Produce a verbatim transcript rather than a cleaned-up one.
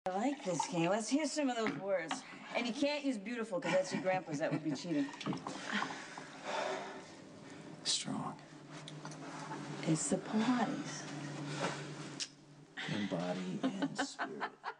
I like this game. Let's hear some of those words. And you can't use beautiful because that's your grandpa's. That would be cheating. Strong. It's the Pilates. In body and spirit.